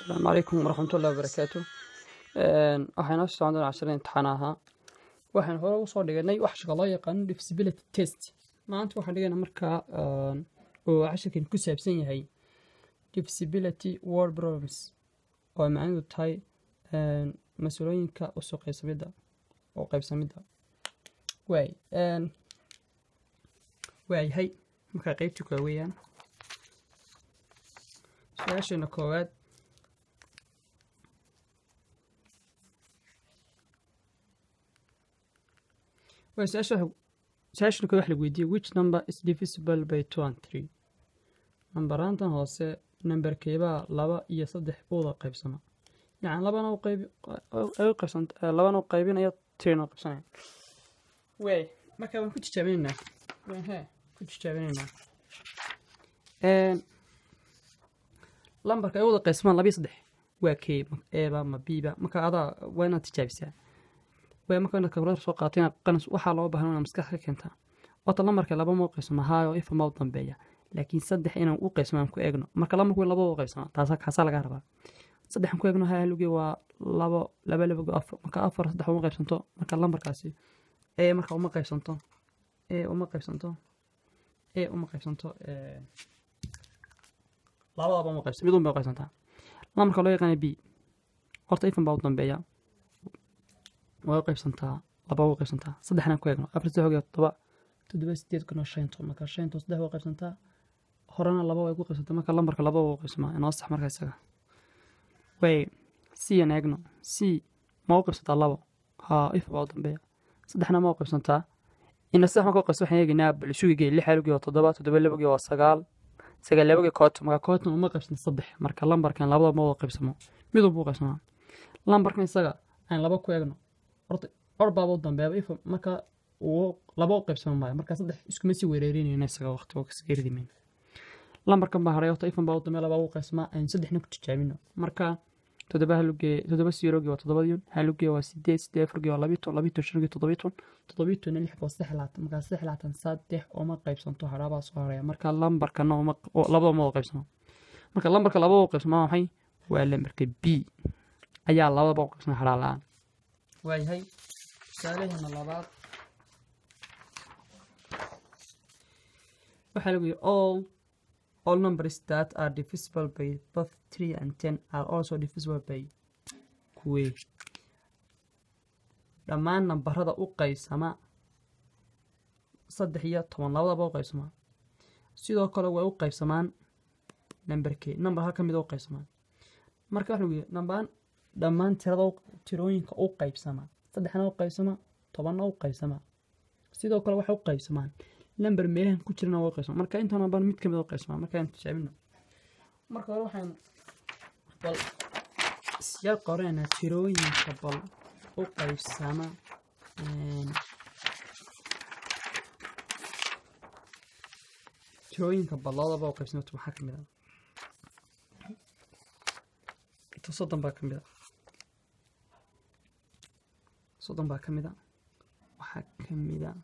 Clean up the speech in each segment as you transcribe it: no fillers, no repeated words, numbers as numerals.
السلام عليكم ورحمة الله وبركاته. waxaan noo socon doonaa casharada imtixaanaha. Waxaan hore ugu soo dhiganay wax shaqo loo yaqaan divisibility test. Maanta waxaan dhiganaa markaa oo casharkan ku saabsan yahay divisibility word problems oo macnaheedu tahay mas'uuliyinka u soo qaybsamida oo qaybsamida. Hay markaa qaybta koowaad weeyaan. Su'aashana koowaad سؤال كل واحد يقول which number is divisible by 2 and 3 نمبرانتان هوسه نمبر كيبا لبا iyo 3 ooda qaybsana yani labana oo qaybsan labana oo qaybin ayaa 3 oo qaybsanay marka waan ku tijaabinayna lambarka ay ooda qaybsamaan 2 3 waa kee eeba ma biiba marka ada waa inaad tijaabisaa marka inta kabrad soo qaateen qanas waxa loo baahan inaan maskax ka keenta wata lambarka laba moo qaybsama haayo if ma u dambeeya laakiin 3 inaan u qaybsamaan ku eegno marka lambarku laba u qaybsama taas ka laga rabaa 3 ku eegno haalugi waa 2 4 marka 4 3 u qaybsanto marka lambarkaasi marka uma qaybsanto labadaba uma qaybsanto mid uma qaybsanta lambarka loo yaqaan b horta if ma u dambeeya waa qaybsantaa laba waa qaybsantaa saddexna ku eegno afar sax iyo 7 8 kuna 5 marka 5 saddex waa qaybsantaa horena laba way ku qaybsantaa marka lambarka laba waa qaybsamaa inoo sax marka isaga c aan eegno c ma u qaybsantaa laba if waa dambeeya saddexna ma u qaybsantaa in sax ma ku qaybsan waxaan eegnaa bal isugu 6 xalugii 7 7 labagii 9 9 labagii koot marka koot ma qaybsantaa saddex marka lambarkan labada ma u qaybsamo mid uu qaybsamaa lambarkan isaga aan laba ku eegno orbaabo dambeeba if marka uu laba qaybsan maayo marka saddex isku ma si weerareenayna isaga waqti oo kasgeeridimin lambarkan baa hareeyay if baa dambeeba laba qaybsama aan saddexna ku tijaabino marka 7 halugee 7 siiroogi waa 7 halugee waa 8 8 furgii waa 12 12 shirgii 17 17 6 waa 6 marka 6 saddex oo ma qaybsanto haraaba soo hareeya marka lambarkan oo laba ma qaybsano marka lambarka laba qaybsama waxay waa lambarka b ayaa laba qaybsan haraalaan هاي سالهنا لبعض وحلوي all numbers that are divisible by both 3 and 10 are also divisible by كوي لما نمبرada u qaybsama 3 iyo 10 labadaba u qaybsama sidoo kale way u qaybsamaan numberkee number halka mid u qaybsamaan marka waxa number dhammaan tirooyinka u qaybsama 3 u qaybsama 10 u qaybsama sidoo kale waxa u qaybsamaan number meelahan ku jirna waa qaybsama marka inta number mid kamid u qaybsama marka aan tijaabino marka hore waxaan bal siya qorayna tirooyinka bal u qaybsama tirooyinka balladaba u qaybsama waxa kamid ah soddon baa kamid ah soddon baa kamid ah waxaa kamid ah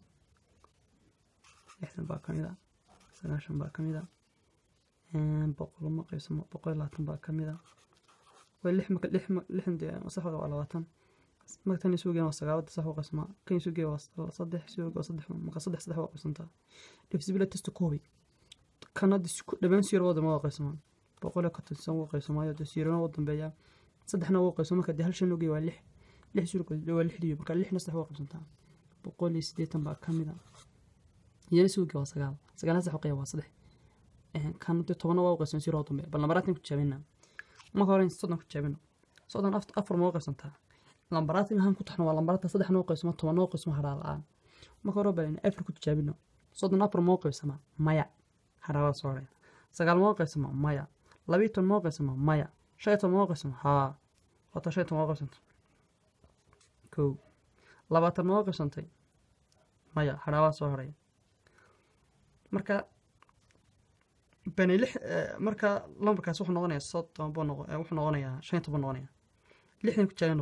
60 baa kamid ah 90 baa kamid ah boqol ma qaybsamo 120 baa kamid ah way 6 sax waa 20 marka tan isugu waa 9 sax waa qaybsama kan isugu waa 3 isugu waa 3 marka 3 sax waa qaybsanta divisibility test koobi kanad isku dhamaan sir wada ma qaybsama boqol ka tirsan waa qaybsamayo dasiirana wada dambeeya saddexna waa qaybsama marka hal shan waa 6 6 surko waa 6 marka 6 sax waa qaybsantaa 180 baa kamid ah yana suuqa waa 9 9 sax waa 3 kan 10 waa qaybsan sir wada dambeeya bal lambaraatin ku jaabina marka hore soddon ku jaabino soddon afar ma qaybsantaa lambaraatin han ku taxno waa lambarata saddexna waa qaybsama 10 waa qaybsama haraalaan marka hore bal afar ku jaabino soddon afar ma qaybsama maya haraaba soo hareeya 9 ma qaybsama maya 12 ma qaybsama maya 15 ma qaybsama wata 15 ma qaybsanta ko 20 ma qaybsantay maya haraaba soo hareeya marka bani marka lambarkaas wuxuu noqonayaa 30 buu wuxuu noqonayaa 15 buu noqonayaa 60 ku jaayno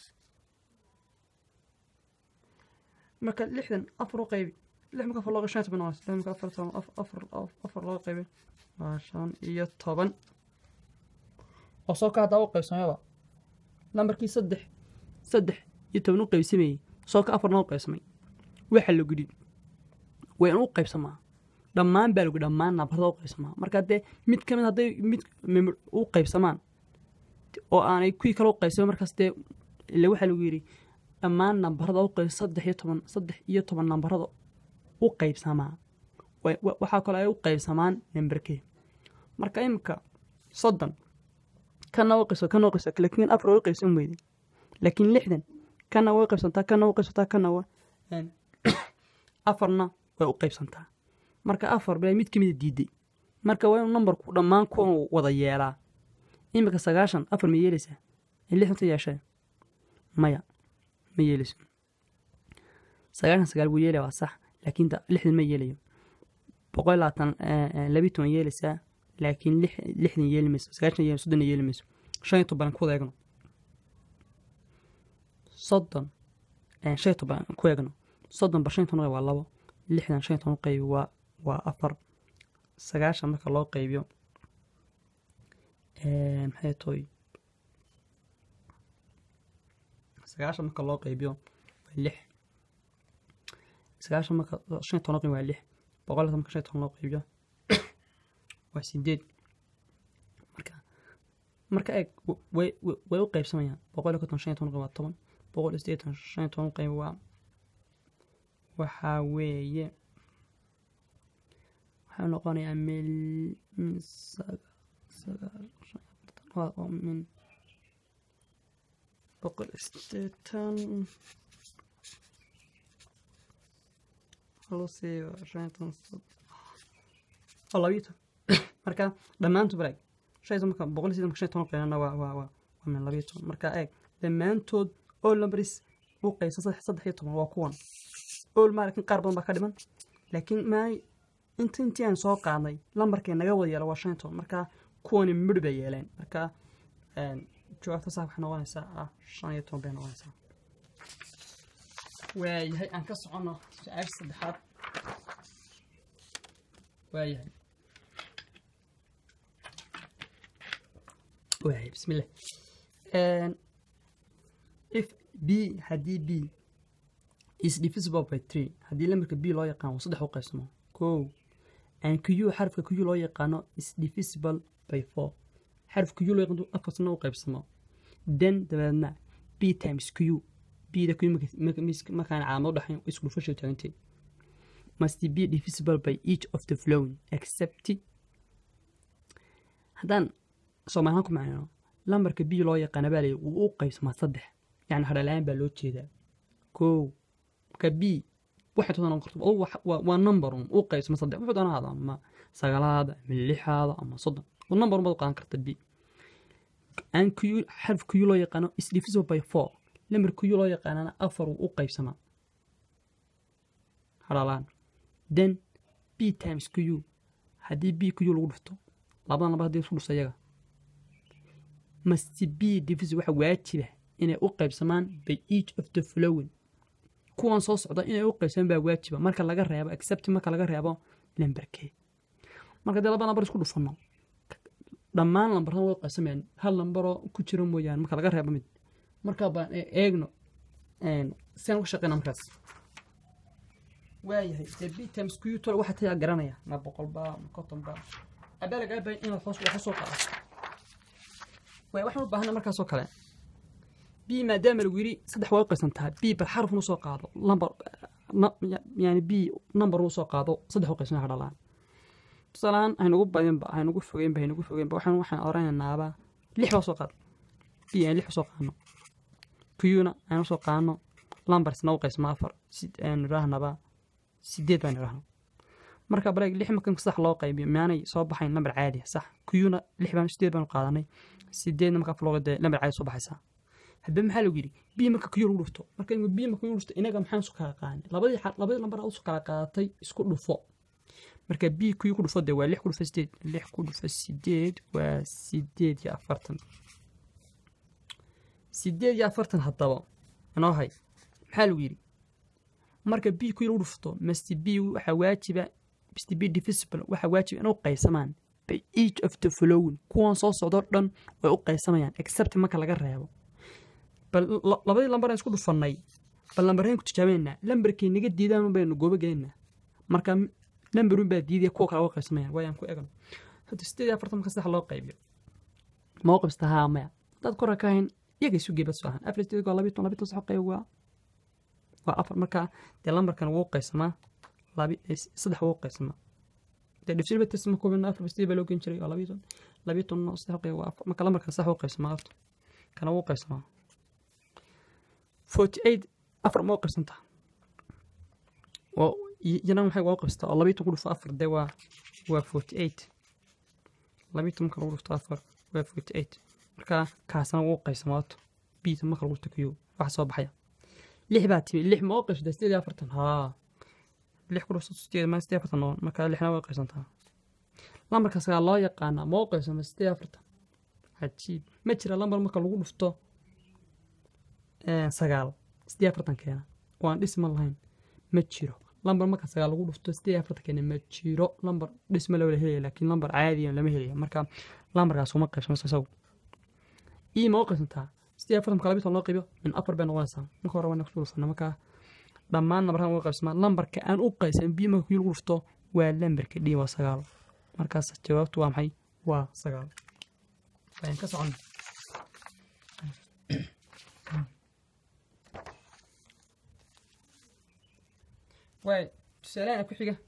marka 60 afar u qaybi 6 marka loo qeybsho 15 buu noqonayaa marka afar loo qaybi 5 iyo 10 oo soo ka hadda u qaybsamayba lambarkii 3 iyo 10 u qaybsamay soo ka 4 u qaybsamay waxa lagu yiri way inuu qaybsamaa dhammaan baa lagu dhammaan nambarada u qaybsamaa marka de mid kamid haday mid u qaybsamaan oo aanay kuwii kale u qaybsamay markaas de ilaa waxa lagu yiri dhammaan nambarada u qayb 3 iyo 10 nambarada u qaybsamaa waxa kale ay u qaybsamaan nambarkii marka imka 30 kana u qaybso laakiin 4 u qaybsan weeyday laakiin 60 kana way qaybsantaa kana waa afarna way u qaybsantaa marka 4 bay mid kamid diiday marka waa nambarku dhammaan ku wada yeelaa imka 9 4 ma yeelaysaa 60 yeeshay maya ma yeelayso 9 buu yeelay waa sax laakiin 60 ma yeelayo 120 yeelaysaa laakiin 60 yeelmayso 9 yeelayso 30 yeelmayso 5 baan ku eegno 30 5 baan ku eegno 30 ba 5 waa 2 60 5 qayb waa 4 9 marka loo qaybiyo maxay tooy 9 marka loo qaybiyo waa 6 9 marka 5 qayb waa 6 boqol marka 5 loo qaybiyo waa 8 marka eeg way u qaybsamayaan 155 waa 10 185 qayb waa waxa weeye waxa noqonayaa mil waa min 180 halosii labito marka dhamaantu break shay marka 185 qeynana waa min labito marka eeg dhamaantood all numbers u qayso 13 waa kuwan all markin qaar badan ba ka dhiman laakiin maay intii aan soo qaadnay lambarkay naga wada yeelo waa 5 marka kuwan mid bay yeeleen marka jawaabta sax waxna waanaysa 15 been waanaysa waayahay aan ka socono su'aasha saddexaad waayahay بسم الله if b hadii b is divisible by 3 hadii lambarka b loo yaqaan 3 u qaybsamo ko and q xarafka q loo yaqaan is divisible by 4 xarafka q loo yaqaan 4 u qaybsamo then dabadna b times q b da q ma kan calaamad dhaxayn isku dhufasho taagantay must be divisible by each of the following except hadan Soomaalihan ku macno lambarka b loo yaqaan baalay uu u qaybsama 3 yani hadhalaan baa loo jeedaa ko ka b waxa toona qorto waa number u qaybsama 3 wuxuu doona hada ama 9 ama 6 ama 30 oo number ma qaan karta b and q xarf q loo yaqaan is divisible by 4 lambar q loo yaqaan 4 u qaybsama hadhalaan then b times q hadii b q lagu dhufto labadan laba hadii isku dhufto iyaga must be divisible waxa waajiba inay u qaybsamaan by each of the following kuwan soo socda inay u qaybsamaan baa waajiba marka laga reebo except marka laga reebo lambarkee marka laba lambar isku dhufano dhammaan lambarada way qaybsamaan hal lambaro ku jira mooyaan marka laga reebo mid marka baan eegno saan u shaqeynaa markaas waayahay b times q tol waxa taa garanaya ma 100 ba 50 ba abalaga bay in la hoos soo qaado waxaan u baahnaa markaas oo kale b maadaama lagu yiri 3 waa qaysantaa b bar xarf uu soo qaado lambar yani b number uu soo qaado 3 u qaysan hadhalaan tusalaan aynu ugu badin ba aynu ugu fogeen ba waxaan oranaynaa 6 waa soo qaad b aan 6 soo qaadno qyuna aynu soo qaadno lambarsna u qaysma 4 aan raahnaba 8 baan raahno marka bareeg 6 markan sax loo qaybiyo maanay soo baxayn lambar caadi sax qyuna 6 baan 8 baan qaadanay 8 marka flogada lambar caadi soo baxaysa hadba maxaa lagu yiri b marka q lagu dhufto marka in b marka q dhufto inaga maxaan soo kala qaadnay labadii lambar oo soo kala qaadatay isku dhufo marka b q ku dhufo waa 6 ku dhufo 8 6 ku dhufo 8 waa 8 iyo 40 8 iyo 40 hadaba inoo hay maxaa lagu yiri marka b q lagu dhufto must be waxa waajiba must be divisible waxa waajiba inuu qaysamaan by each of the following kuwan soo socdo dhan way u qaysamayaan except marka laga reebo bal labadii lambar aan isku dhufanay bal lambareen ku tijaabeynaa lambarkii naga diidaan baynu goobo gelinaa marka lambarun baa diidaya kuwa kale u qaysamayaan waayaan ku eegno hadda 48 marka sax loo qaybiyo ma u qaybstahaa maya dad kor ka hayn iyaga isu geebad soo ahan afar go 12 sax qayb waa afar marka de lambarkan wuu qaysamaa saddex wuu qaysamaa de dhifsir baa tasma koobna afar baa loo geen jiray 12 sax qayb waa afar marka lambarkan sax wuu qaysamaa kana wuu qaysamaa 48 afar ma qaybsanta oo yana maxay wuu qaybstaa 12 ku dhufo afar de waa 48 12 marka lagu dhufto afar waa 48 marka kaasna wuu qaysamaa biita marka lagu takiyo wax soo baxaya 6 baa tibi 6 ma qaybsada 48 ha 6 ku dhufto 48 marka 6na way qaysantaa lambarka saga loo yaqaan ma qaybsama 48 ajiib ma jira lambar marka lagu dhufto sagaal 48 keena waan dhisma lahayn ma jiro lambar marka sagaal lagu dhufto 48 keena ma jiro lambar dhisma la wada helay laakiin lambar caadi ah lama helayo marka lambarkaas uma qaybsamo saw ma qaybsantaa 48 marka 12 loo qaybiyo min afar baan noqonaysaa marka hore waan ku dhufnaa marka dhammaan lambarkan uu qaybsama lambarka aan u qaysan bi marka lagu dhufto waa lambarka d waa sagaal markaas jawaabtu waa maxay waa sagaal baan ka socon way tusaalaha ku xiga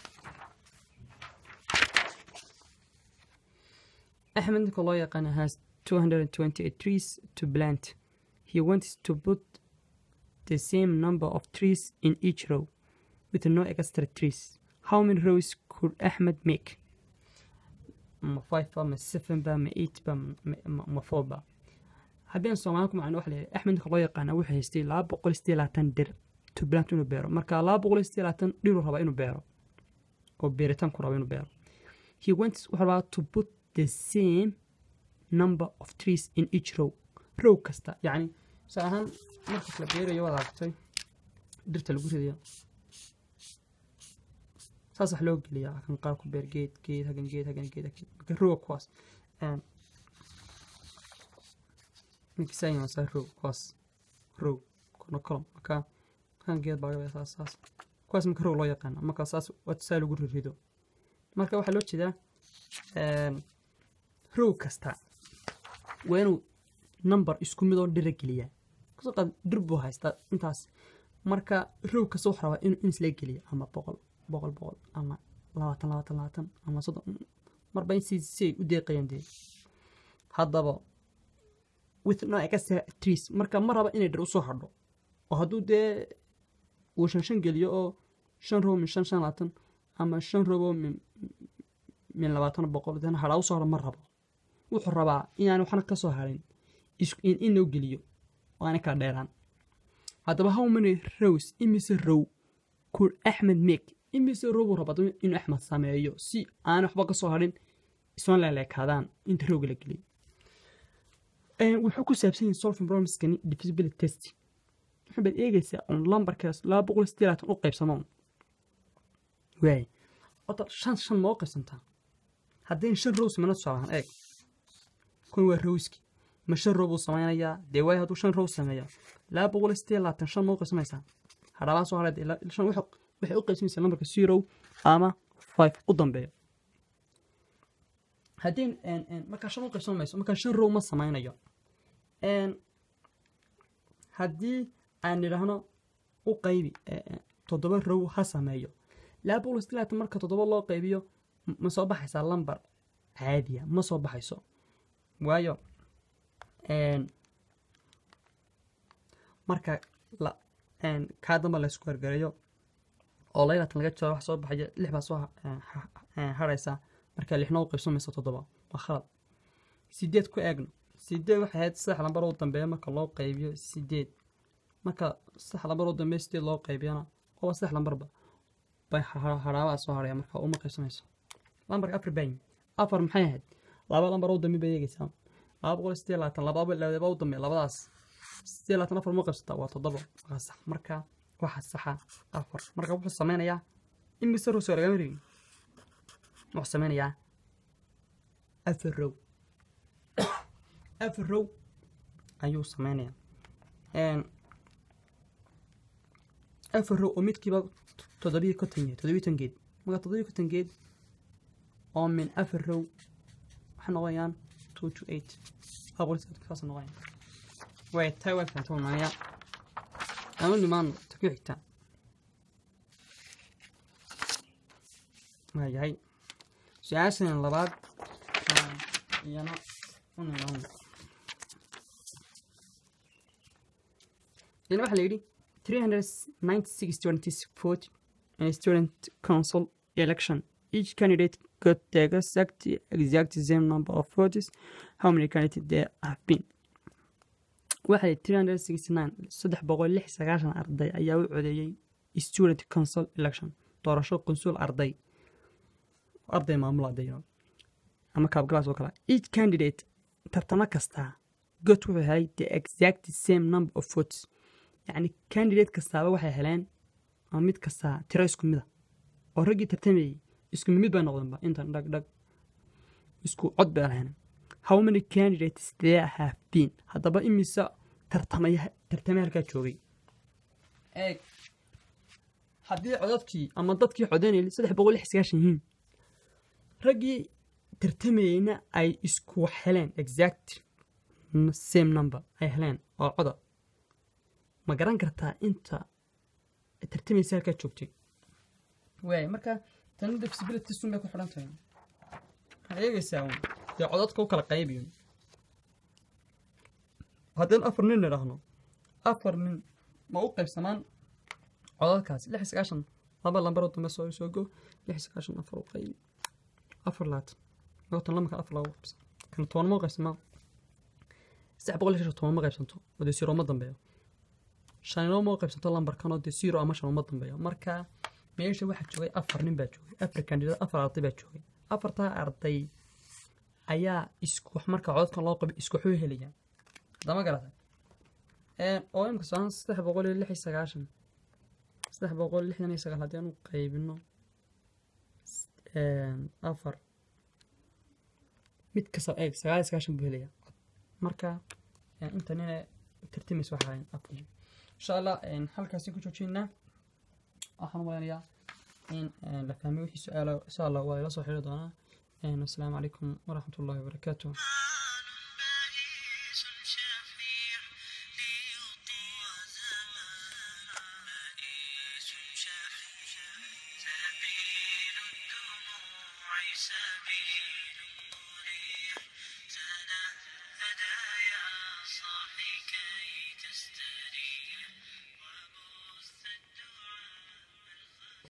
Ahmed loo yaqaan has 228 trees to plant. He wants to put the same number of trees in each row with no extra trees. How many rows could Ahmed make? 5 ba 7 ba 8 ba 4 ba habeen Soomaaliku macna wax leeyahay Ahmed loo yaqaan wuxuu haystay 260 dir to plant inuu beero marka 260 dhir raba inuu beero oo beeritaan ku raba inuu beero he wants to put the same number of trees in each row kasta yani saahan marka la beerayo wada aragtay dhirta lagu ridayo saas wax loo geliyaa kan qaar ku beer geed marka row kuwaas مكساين صار رو كنا كلام كان جيد بعض أساس كويس مكرو الله يقنا ما كأساس وتسألوا جرو فيدو ما كوا حلوة كذا رو كستا وينو نمبر اسكو ميدون درجلية قصة دربو هايستا انتاس مركا رو كسوحرة إن سليجلية أما بقول أما لاتن أما صدق مربين سي ودقيقين دي هذا بقى with no extra trees marka maraba inay dhir u soo hadho oo haduu de uu shan geliyo oo 5 row min 5 ama 5 row min 20 boqol dan hada u soo haro maraba wuxuu rabaa inaan waxna ka soo harin in uu geliyo waana ka dheeraan hadaba how many rows imise row could Ahmed make imise row rabado in Ahmed sameeyo si aan waxba ka soo harin isoo leekadaan inta row la geliyo wuxuu ku saabsan yahay solving problems kani divisibility test wuxuu bad eegaysaa on lambarkaas 260 u qaybsamo way wata shan ma qaybsantaa haddii 5 rows mana soo ahan eeg kun waa rowski ma 5 row sameeynaya de way haduu 5 row sameeyo 260 5 ma qaybsamaysaa hadaba soo haray 5 waxay u qaybsamaysaa lambarka 0 ama 5 u dambeeyo hadii marka 5 qaybsamayso marka 5 row ma sameynayo hadii aan nidhaahno u qaybi 7 row ha sameeyo 260 marka 7 loo qaybiyo ma soo baxaysa lambar caadi ah ma soo baxayso waayo marka la ka damba la isku gargareeyo oo leeyatan laga jaro wax soo baxaya 6 baa soo haraysa marka 6 noo qaybsamayso 7 waa khalad 8 ku eegno 8 waxay ahayd sax lambar oo dambeeya marka loo qaybiyo 8 marka sax lambar oo dambeeya 8 loo qaybiyana oo sax lambarba bay haraaba soo haraya marka uma qaybsamayso lambarka afar maxay ahayd laba lambar oo dambeeya yeegaysaa 260 laba oo dambeeya labadaas 64 afar ma qaybsata waa 7 waa sax marka waxa saxa afar marka wuxuu sameeynaya in misro soo laga marin wuxuu sameeynaya afar row ayuu sameynaya afar row oo midkiiba 7 geed marka 7 geed oo min afar row waxaa noqonayaan 2 to 8 أقول كاس نوعين وين تايوان فانتون معايا أنا اللي ما تكوي حتى ما جاي سياسة اللباد يانا هنا يعني واحد يقولي 396 students vote in a student council election. Each candidate got the exact same number of votes. How many candidates there have been? واحد 369 369 أرضي أيها وعدي student council election doorasho consul أرضي معمولة ديو أما كاب جلاس وكلا each candidate ترتمى كستا got وهاي the exact same number of votes يعني candidate كستا وحي هلان أميد كستا ترى اسكو ميدا ورقي ترتمي اسكو ميد بين نقدم انت دق اسكو عد بها how many candidates there have been هذا بقى إمسا ترتمي هالكا جوغي ايه حدي عددكي أما ضدكي عداني اللي صدح بقول حسكاشين رقي ترتمينا أي اسكو حلان exact same number أي حلان أو عدد ما قران كرتا انت ترتمي سالكا جوغتي واي مركا تنو flexibility سومي كو حرانتين هايغا يساوون دي عددكو وكلا قيبيون هادين أفر نين نراهنو أفر من موقف سمان عددكاس لحي سكاشن لابا لامبرو تمسو يسوقو لحي سكاشن أفر وقيبي أفر لات نقطن لما كان أفر لاو بس كان طوان موقف سمان سيح بقول لحي طوان موقف سنتو ودي سيرو مدن بيو شانينو موقف سنتو لامبر كانو دي سيرو أماشا مدن بيو مركا ميشي واحد جوغي أفر نين با جوغي أفر كانديدات أفر عرضي با جوغي أفر تا عرضي أيا إسكو مركا عددكان لو قبي إسكو حوي هليا ده ما قرأت oo imka saan 369 369 hadii aanu qaybino afar mid ka soo eeg 99 buu helaya marka inta nina tartimis waxa ay afar insha Allah halkaas ku joojinaa waxaan wadayaa in la fahmo wixii su'aalo insha Allah waa la soo xiriir doonaa assalaamu alaykum wa rahmatullahi wa barakatuh سبيل مريح تنهدى